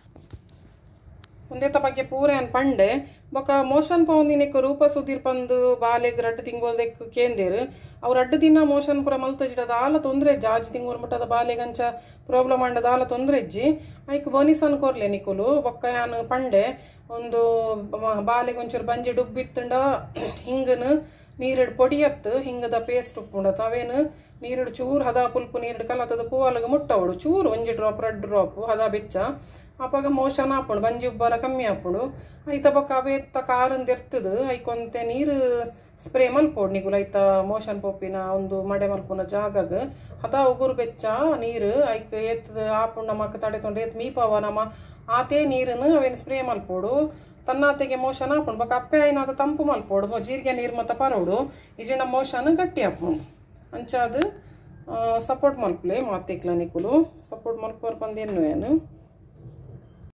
ಒಂದೇತ ಬಗ್ಗೆ ಪೂರ ಏನು ಪಂಡೆ ಬೊಕ ಮೋಷನ್ ಪೌಂದಿನೆಕ್ ರೂಪ ಸುದೀರ್ ಪಂದು ಬಾಲೆಗ್ ರಡ್ಡು ತಿಂಗೋಲ್ದೆಕ್ ಕೇಂದೇರು ಅವ್ರು ರಡ್ಡು ದಿನ ಮೋಷನ್ ಪೂರ ಮಲ್ತಜಿಡದ ಆಲ ತೊಂದ್ರೆ ಇಜ್ಜಿ ಆಜಿ ತಿಂಗೋಲ್ ಮುಟ್ಟದ ಬಾಲೆಗಂಚ ಪ್ರಾಬ್ಲಮ್ ಅಂಡದ ಆಲ ತೊಂದ್ರೆ ಇಜ್ಜಿ ಐಕ್ ಬೋನಿಸನ್ ಕೊರ್ಲೆ ನಿಕುಲು ಬೊಕ್ಕ ಯಾನು ಪಂಡೆ ಒಂದು ಬಾಲೆಗ್ ಒಂಚೂರು ಬಂಜಿ ಡುಬ್ಬಿತ್ತಂಡ ಹಿಂಗನು ನೀರಿಡ್ ಪೊಡಿಯತ್ತು ಹಿಂಗದ ಪೇಸ್ಟ್ ಉಪ್ಪುಂಡತ ಅವೇನು ನೀರಿಡ್ ಚೂರು ಹದ ಪುಲ್ಪು ನೀರಿಡ್ ಕಲತದ ಪೂವಲ್ಗ ಮುಟ್ಟವಡು ಚೂರು ಒಂಜಿ ಡ್ರಾಪ್ ರಡ್ ಡ್ರಾಪ್ ಹದ ಬೆಚ್ಚ ಅಪ್ಪಾಗ ಮೋಷನ್ ಹಾಪುಂಡು ಬಂಜಿ ಉಬ್ಬರ ಕಮ್ಮಿ ಹಾಪುಂಡು ಐತ ಬೊಕ್ಕ ಅವೇತ್ತ ಕಾರಂದು ಇರ್ತದ ಐಕೊಂತೆ ನೀರು ಸ್ಪ್ರೇ ಮಲ್ಪೋಡು ನಿಗುಲ ಐತ ಮೋಷನ್ ಪೊಪ್ಪಿನ ಒಂದು ಮಡೆ ಮಲ್ಪುನ ಜಾಗಗ ಹದ ಉಗುರು ಬೆಚ್ಚ ನೀರು ಐಕ್ ಎತ್ತದ ಹಾಪುಂಡು ನಮ್ಮಕ್ಕ ತಡೆ ತೊಂಡು ಎತ್ ಮೀಪವ ನಮ್ಮ ಆತೇ ನೀರನ್ನು ಅವೇನು ಸ್ಪ್ರೇ ಮಲ್ಪೋಡು ತನ್ನಾತೆಗೆ ಮೋಷನ್ ಹಾಪುಂಡು ಬೊಕ್ಕ ಅಪ್ಪೆ ಐನಾದ ತಂಪು ಮಲ್ಪೋಡು ಜೀರಿಗೆ ನೀರು ಮತ್ತ ಪರೋಡು ಇಜಿನ ಮೋಷನ್ ಗಟ್ಟಿ ಹಾಪುಂಡು ಅಂಚಾದ ಸಪೋರ್ಟ್ ಮಲ್ಪ್ಲೆ ಮಾತೆಕ್ಲ ನಿಕುಲು ಸಪೋರ್ಟ್ ಮಲ್ಪೋರ್ ಬಂದೇನು ಏನು